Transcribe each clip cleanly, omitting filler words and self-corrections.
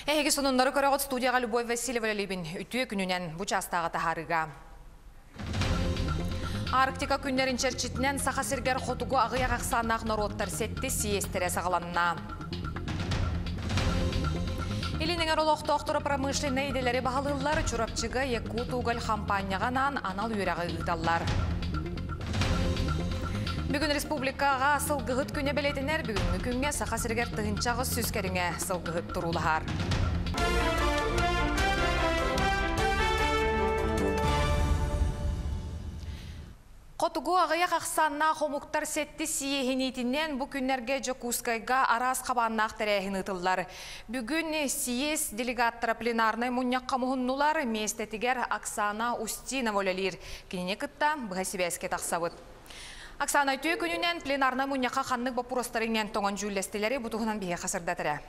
Эһиги сонуннары көрөгөт студияга Любовь Васильева лебин үтүө күнүнен бу частагы тахарыга. Арктика күннерин черчитинен саха сиргер хотугу агыя каксаанак народтар сетти сиестере сагаланна. Илинеңер олохтоохторо промышленный иделери баһалыыллар чурапчыга Якут уголь компанияганан анал үйрәгы ыйталлар. Бүгін республикаға сылгыгыт күне белетінер бүгінгі күнге саха сиргер тыгынчагы сүскеріңе сылгыгыт турулахар. Котугу агыя каксаанна хомуктар сетти сиехинитинен бу күннерге Жокускайга арас кабааннаак терехин ытыллар. Бүгүн сиес делегаттары пленарный муньякка мухуннулар местетигер Оксана Устинова лелир. Кинене кытта быгасибеске таксабыт. Оксана өтүү күнүнен пленарный муньякка ханнык бапуростарыңнен тоңон жүллестелери бутугунан бие хасырдатыра.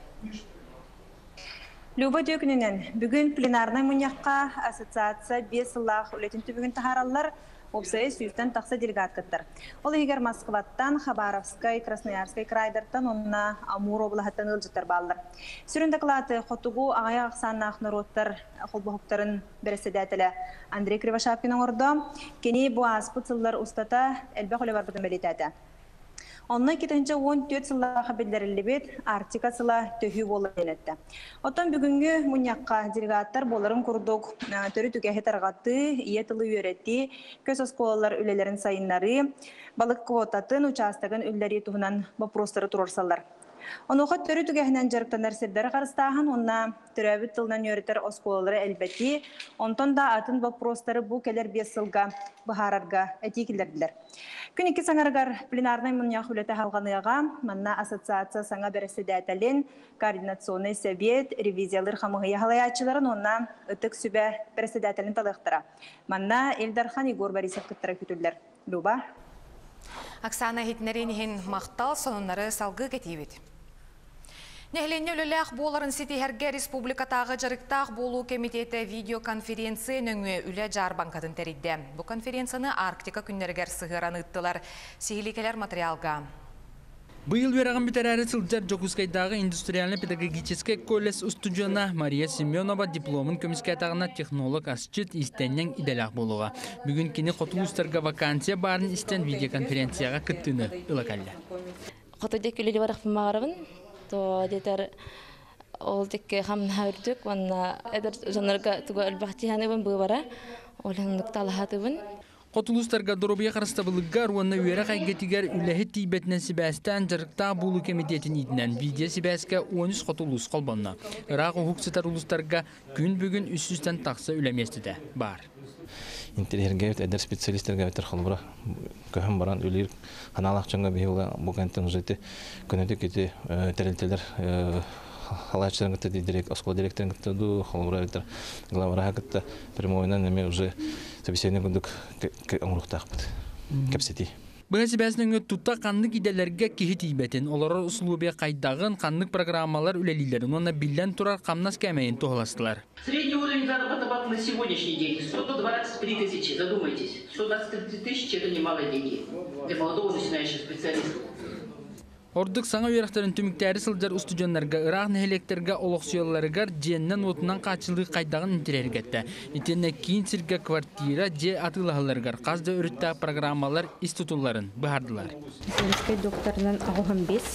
Люба өтүү күнүнен бүгүн пленарный муньякка ассоциация 5 сыллах үлетинти бүгүн тахараллар Обсайы сүйістен тақса делегат кыттар. Ол егер Москваттан, Хабаровскай, Красноярскай крайдартан, онна Амур облахаттан ылжыттар балдар. Сүрін доклады Хотугу ағая ақсаннақ народтар қолбұқтарын бірісідәтілі Андрей Кривошапкин орды. Кені бұ аспыт сыллар ұстата әлбі қолы бар бұдың бәлетәді. Онна 2014 сыллаға білдірілі бет Арктика сыла төхі болы денетті. Оттан бүгінгі мұньяққа делегаттар боларын күрдік түрі түгәхі тарғатты, ие тылы үйеретті, көз осколалар үлелерін сайынлары, балық квотатын участығын үллері туғынан бапростары тұрорсалар. Онуға түрі түгәхінен жарықтанар сірдері қарыстағын, онна түрәбіт тылынан үйеретер осколалары әлбәтті, онтан да атын бапростары бұл келер 5 сылға бұхарарға әтекілдерділер. Күн 2 саңарғар пленарный мұньяқ үлеті халғаныға, манна ассоциация саңа бәрісідәтілін, координационный совет, ревизиялыр қамығыя халаячыларын онна үтік сүбә бәрісідәтілін талықтыра. Манна Эльдархан Егор Борисов күттіра күтілдер. Люба? Оксана хитнеринихин мақтал сонунары салғы кетейбет. Нехленне үлеләқ боларын сетихерге республикатағы жарықтақ болу комитеті видеоконференция нөңе үлі жар банкатын тәридді. Бұл конференцияны Арктика күннергер сығыран ұттылар. Сихиликелер материалға. Быйыл верағын бітәрәрі сылджар Жокускайдағы индустриально-педагогический колледж устудиона Мария Семенова дипломын көміске атағына технолог асчыт истеннен иделақ болуға. Бүгін кені қотуыстарға вакансия барын істен видеоконференцияға күттіні ылакалды. Қотудек үлелі барақ бұмағарабын, то детер ол теке хамна үрдік, ванна әдір жанарға туға үлбақтияны бұл бара, олыңдықта алахатыбын. Қотулустарға дұрубия қарыстабылығар, оны өйері қайгетігер үләхі тейбетінен сібәстен жарықта болу комитетін етінен видео сібәске 13 қотулус қолбанна. Ирақ ұхықсытар ұлыстарға күн бүгін үсістен тақсы үләместіде бар. Интерьерге әдір специалистерге өтір қалбыра көхім баран үлер қаналақ жаңға бейуға бұғантың жеті күнеді кеті тәрелтелер халачтарын кітті директ, оскол директорын кітті ду, қалбыра өтір главараға кітті прямойынан әме уже собеседный күндік оңырықтақ бұд, кәпсети. Бұғасы бәсінің өттутта қанлық иделерге кехі тейбетін, олары ұсылуыбе қайдағын қанлық программалар үлелилерін, оны білден тұрар қамнас кәмейін тоғыластылар. Средний уровень заработка на сегодняшний день 123 тысячи, задумайтесь. 123 тысячи – это немалые деньги для молодого начинающего специалиста. Ордық саңа үйрақтарын түміктәрі сылдар устудионларға, ұрақ нәхелектерге олықсуяларығар жиеннен отынан қачылығы қайдағын интерергетті. Итенне кейін сірге квартира же атылағыларығар қазда үрітті программалар институтуларын бұхардылар. Земской докторынан 15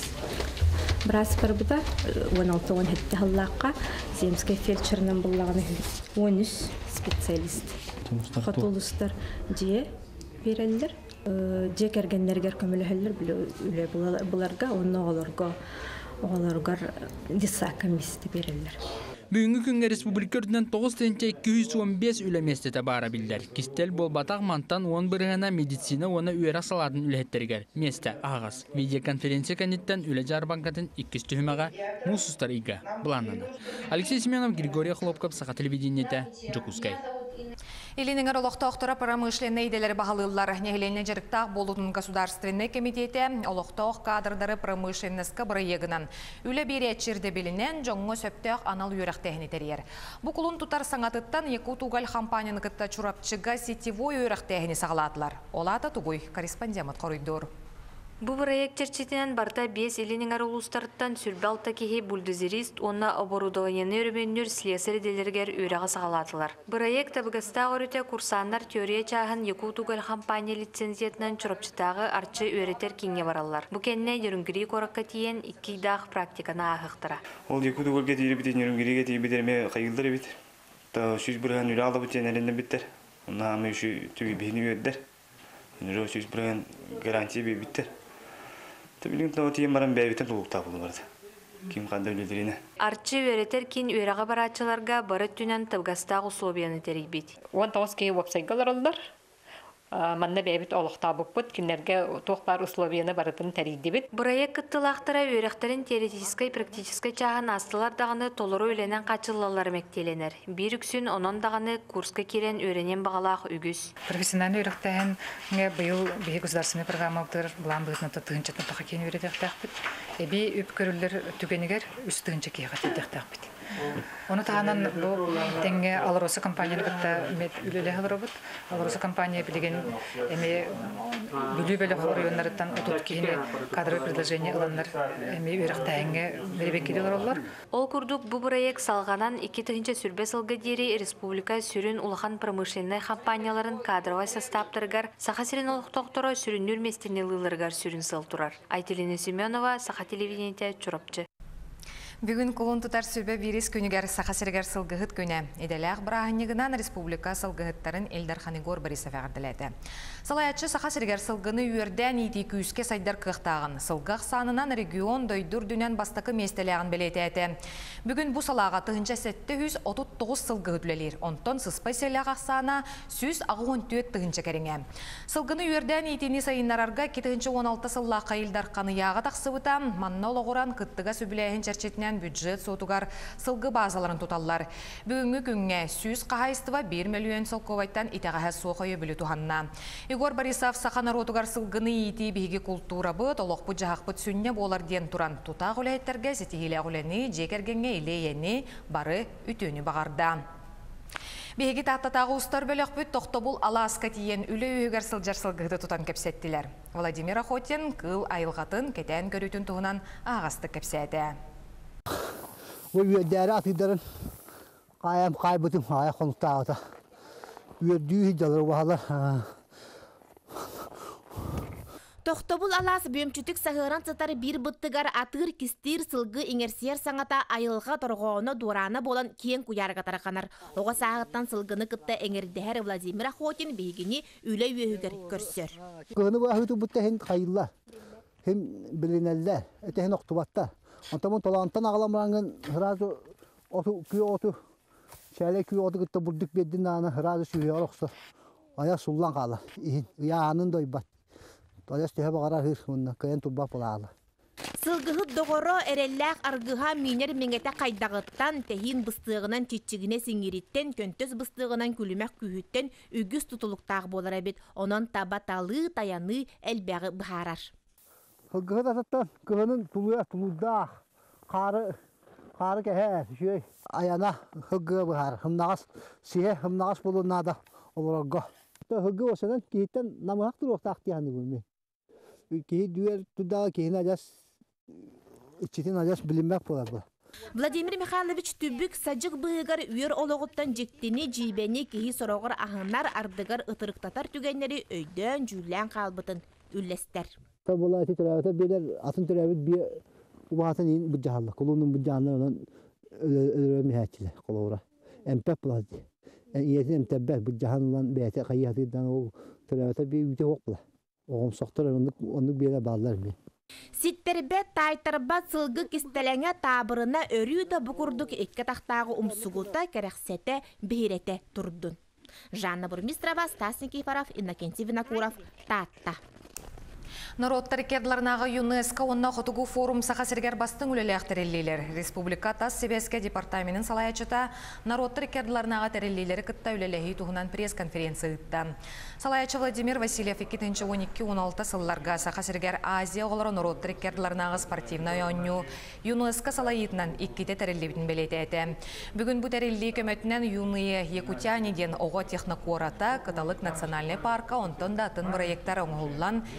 біраз барбыда 16-10 хетті халлаққа земской фельдшерінің бұллағаны 13 специалист. Қатолыстар же берелдер. Жек әргендергер көмілі бұларға, оны оғаларға диса комиссия берелер. Бүгінгі күнге республика үрдінен 9-215 үлеместеті бара білдер. Кистел бол батақ мантан 10 бірғана медицина оны үйері саладың үлеттергер. Месті ағыз. Медиаконференция кәнеттен үлі жар банкатын 200 түхімаға мұсыстар иға бұланнаны. Алексей Семенов, Григорий Хлопков, Сақа телевидениеті, Жокускай. Илинеңер олықтоқтыра промышленный иделері бағалылар. Нехеленне жарықтақ болудың государственный комитеті олықтоқ кадрдары промышленнескі бірегінан. Үлі бері әтшерді білінен жоңғы сөптеқ анал үйрек технитерер. Бұқылын тұтар саңатыттан Якут уголь компанияны кітті чурапчыға сетевой үйрек техни сағаладылар. Олата тұғой корреспондент қорыйдыр. Бу проект черчетинен барта 5 илинин арулустарыттан сүрбалта кихи бульдозерист онна оборудованияны өрөмөннөр слесарь делергер үрәгә сагалатылар. Проект абыгаста горыта курсаннар теория чагын Якутугал компания лицензиятынан чурапчытагы арчы өретер киңе бараллар. Бу кенне йөрүнгүри коракка тиен 2 дах практиканы ахыктыра. Ол Якутугалга тире бит йөрүнгүриге тире битерме кайгылдыр бит. Та сүз бүргән үрә алып битенәрендә биттер. Онна ме шу түби бини өддер. Нөрө сүз бүргән гарантия биттер. Билин тауытиен баран бәйбитен тулуктаа булбарды. Ким кандай билдирине. Арчы өретер кин үрәгә барачыларга бары түнән тыбгастагы условияны терибит. Вон тауски веб-сайтлар алдар. Манна бәйбит олықта бұппыт, кенлерге тоқтар условияны барытын тәрейдебет. Проект кыттылақтыра өректерін теоретической практической чағын астылар дағаны толыру өленен қачылалар мектеленер. Bir үксін онон дағаны курска керен өренен бағалақ үгіз. Профессиональный өректен бұйыл бейі государственный программалдыр, бұлан бұғытныты тұғынчатын тұға кен өредектақпыт. Эби үп көрілдер түгенігер үс тұғынча кейға тедектақпыт. Оны тағанан бұл тәңге Алроса компания үлелі ғылырыбыт. Алроса компания білген әме бүлі бөлі ғылырыйонларыттан ұтут кейіне кадровый предложение ұланлар әме өріқтәңге беребекелер олар. Ол күрдік бұл проект салғанан 2-тігінші сүрбе сылғы дері республика сүрін ұлған промышленный компанияларын кадровый составтыргар, сақа сирен олық тоқтыры сүріннүр местенелілергар сүрін сыл тұрар. Айтелина Семенова, сақа телевидениете чурапчы. Бүгін қолын тұтар сүрбе вирус күнігер сақасыргер сылғығыт күні. Еделәқ бірағынығынан республика сылғығыттарын Элдар Ханигор Борисов ағырдыләді. Салаятшы сақасыргер сылғыны үйерден еті күйіске сайдар қықтағын. Сылғақ санынан регион дойдур дүнен бастақы местелеғін білеті әті. Бүгін бұл салаға тұғынша 739 сылғы үтлелер. Онтон сыспай селяғақ сана 114 тұғынша кәріңе. Сылғыны үйерден етені сайынларарға 216 сылла қайылдар қаны яға тақсыбыта, манна олығыран қыттыға сөбіләйін чәрчетінен бюджет сотугар сылғы базаларын туталлар. Бүгінгі күнге сүйіз қағайыстыва 1 миллион сылковайттан итағаға соқойы білі туғанна. Игор Борисов сақанар отугар сылғыны еті бейгі культура бұд, олық бұд жағақ бұд сүнне болар ден туран тұтақ үләйеттерге зетігілі ғылені, жекергенге илейені бары үтөні бағарда. Бейгі тақтатағы ұстар бөлік бүт тоқтобул Аласка тиен үлі үйгер сылжар сылғыды тұтан кәпсеттілер. Владимир Охотин қыл айылғатын кетен көрітін тұғынан ағасты кәпсәді. Uyuyor atıdırın kayam kaybettim ayak konukta uyuyor diyorlar bahalar. Toxtobul alas bömçütük sahıran sıtarı bir bıttıgar atır kistir sılgı inersiyer sanata ayılga torğoğunu durana bolan kiyen kuyarga tarakanar. Oğa sağıttan sılgını kıtta eŋerdeher Vladimir Akhotin beygini üle üyüger körsör. Kını bu ahıtı bıtta hem kayılla hem bilineller ete hem oktubatta. Antamın tolantan ağlamlarının hırazı otu şöyle küy otu kıtta burduk bedin ana hırazı süyüyor oksa. Ayak sullan kala. Yağının doybat. Toyas tehe bağırar hır onunla kayan turba polağlı. Sılgıhı doğru erellak argıha miner mengete kaydağıttan tehin bıstığından çiçigine singiritten köntöz bıstığından külümek kühütten ügüz tutuluktağ bolar ebet. Onun tabatalı tayanı elbeği bıharar. Hıgıhı da tattan kıhının tuludağ karı keher şey ayana hıgıhı bıhar. Hımnağız sihe hımnağız bulunna da olurga. Hıgıhı olsadan kihitten namıhaktır o tahtiyani bulmayı. Kihi düğer tudağı kihin acas içitin acas bilinmek bolar bu. Vladimir Mikhailovich tübük sacık bığıgar üyer oloğuttan jiktini jibeni kihi soroğur ahınlar ardıgar ıtırıktatar tügenleri öydön jülen kalbıtın üllester. Tabi eti türevete birer atın türevet bir ubahatın in bıcahallı. Kolunun bıcahallı olan ölümühetçiler kolora. Empep bulazdı. İyetin emtebbek bıcahallı olan beyete kayyatıydan o türevete bir üte okla. Oğum soqtar onu bir bağlar mı? Sitterbet taytarbat sılgı kistelenge tabırına örüyü de bukurduk ikke taxtağı umsuguta kereksete bihirete turdun. Жанна Бурмистрова, Стас Никифоров, Иннокентий Винокуров, Татта. Народтар кедларнағы ЮНЕСКО онна хотугу форум сақасыргер бастың үлелек тәрелейлер. Республика тас Себеске департаментін салаячыта народтар кедларнағы тәрелейлері кітта үлелеғи туғынан пресс-конференция үтті. Салаячы Владимир Васильев 2-12-16 сылларға сақасыргер Азия оғылары народтар кедларнағы спортивна ойну ЮНЕСКО салайытынан иккете тәрелебін белеті әті. Бүгін бұл тәрелей көмөтінен Юные Якутяниден оғы технокората Кыталық национальный парка онтон да атын проекттар оңғылан әрелер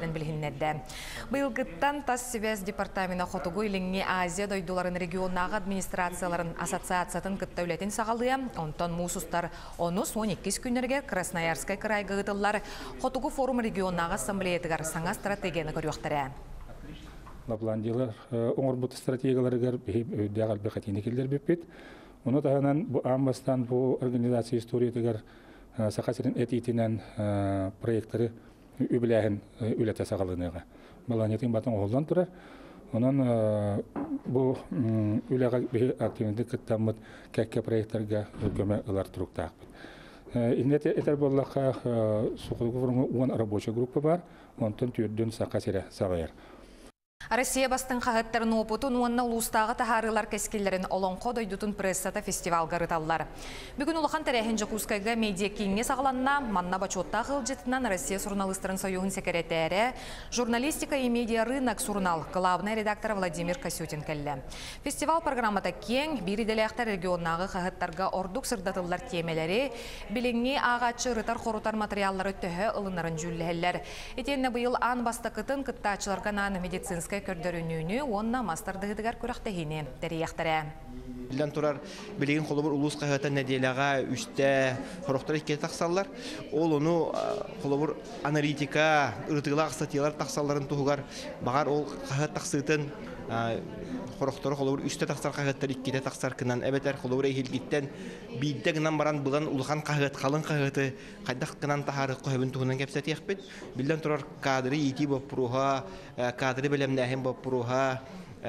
билигелерин билгиннерде. Быйылгыттан тас связь департамента хотугу илиңи Азия дойдуларын регионнағы администрацияларын ассоциациятын кыттаулетін сағалыя, онтон мусустар 10-12 күнерге Красноярскай крайга гытыллар хотугу форум регионнағы ассамблеятыгар саңа стратегияны көрүяқтары. Лапландилар оңорбут стратегияларыгар өйдәгәл бәхәтине килдер беппет. Оны таһанан бу амбастан бу организация историятыгар сақасырын этитинен проекттары үбіләһін үләтә сағалыныға. Баланетин батын оғылдан тұрар. Онан бу үләға активнеті кіттамыд кәкке проекттарға көмі ұлар тұруқтақ. Иннет этер боллаққа суқылығы форумы 10 рабочий группа бар, онтын түйірден сақасыры сағайыр. Россия бастың қағыттарын опытын онына ұлыстағы тахарылар кәскелерін олонқо дойдутын прессата фестивал ғырыталылар. Бүгін ұлыған тәрәхін Жакускайға медиа кейінге сағыланна, манна бачотта қылжетінен Россия журналистарын союғын секретәрі, журналистика и медиа рынок журнал, главный редактор Владимир Косютин кәлі. Фестивал программата кең, бириделяқтар регионнағы қағыттарға ордық сырдатылар темелері, біліңе ағатшы рытар қорутар материаллары төхі ылынарын жүлләлер. Етенне бұйыл ан бастақытын кыттачыларға наны медицинскай көрдөрүнүүнү онна мастардыгыдыгар көрөктөгүнү дерияктары. Билен турар билеген холобур улус кайгатан неделяга үстө хороктор икке таксаллар. Ол ону холобур аналитика, ыртыгылак статьялар таксалларын тугар багар ол кайгат таксытын хороктор холобур үстө таксар кайгаттар икке таксар кынан эбетер холобур эхилгиттен бидде гынан баран булган улхан кайгат калын кайгаты кайдак кынан тахары койбун тугунан кепсетиякпет. Билен турар кадры ити бопруха, кадры белемнәһем бопруха,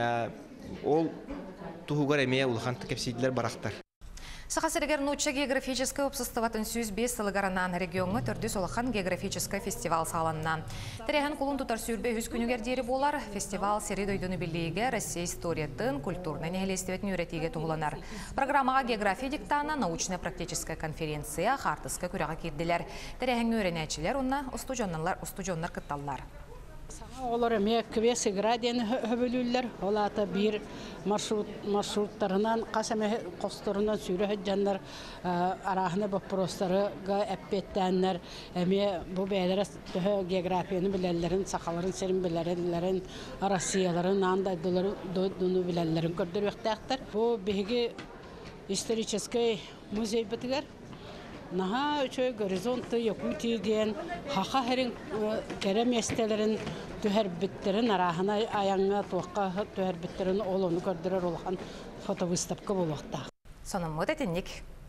ол тугугар эмие улхан кепсидлер барактар. Сахасыргер ноча географическое обществоватын сүз 5 сылыгаранан регионга төрдү солахан географическое фестивал саланна. Терехен кулун тутар сүрбе 100 күнүгер дери болар. Фестивал сери дойдуну билиге Россия историятын, культурный нехелестебетин үйретиге тугуланар. Программага география диктана, научно-практическая конференция, хартыска күрага кирдилер. Терехен үйренечилер, онна устужоннар кытталлар. Олар эме квес градиен хөбөлүллер, олата бир маршруттарынан касаме косторунан сүрө жандар арахны вопростарыга эппеттеннер, эме бу бәйләр географияны биләлләрен, сакаларын серин биләләрен, Россияларын анда дуну биләләрен көрдөрөктәктер. Бу биге исторический музей битгәр. Наха өчөй горизонты Якутия ден хаха херин керем эстелерин төһәрбиттерин арахына аяңга туакка төһәрбиттерин олону көрдөрөр улган фотовыставка болуакта. Сонун мөтетинник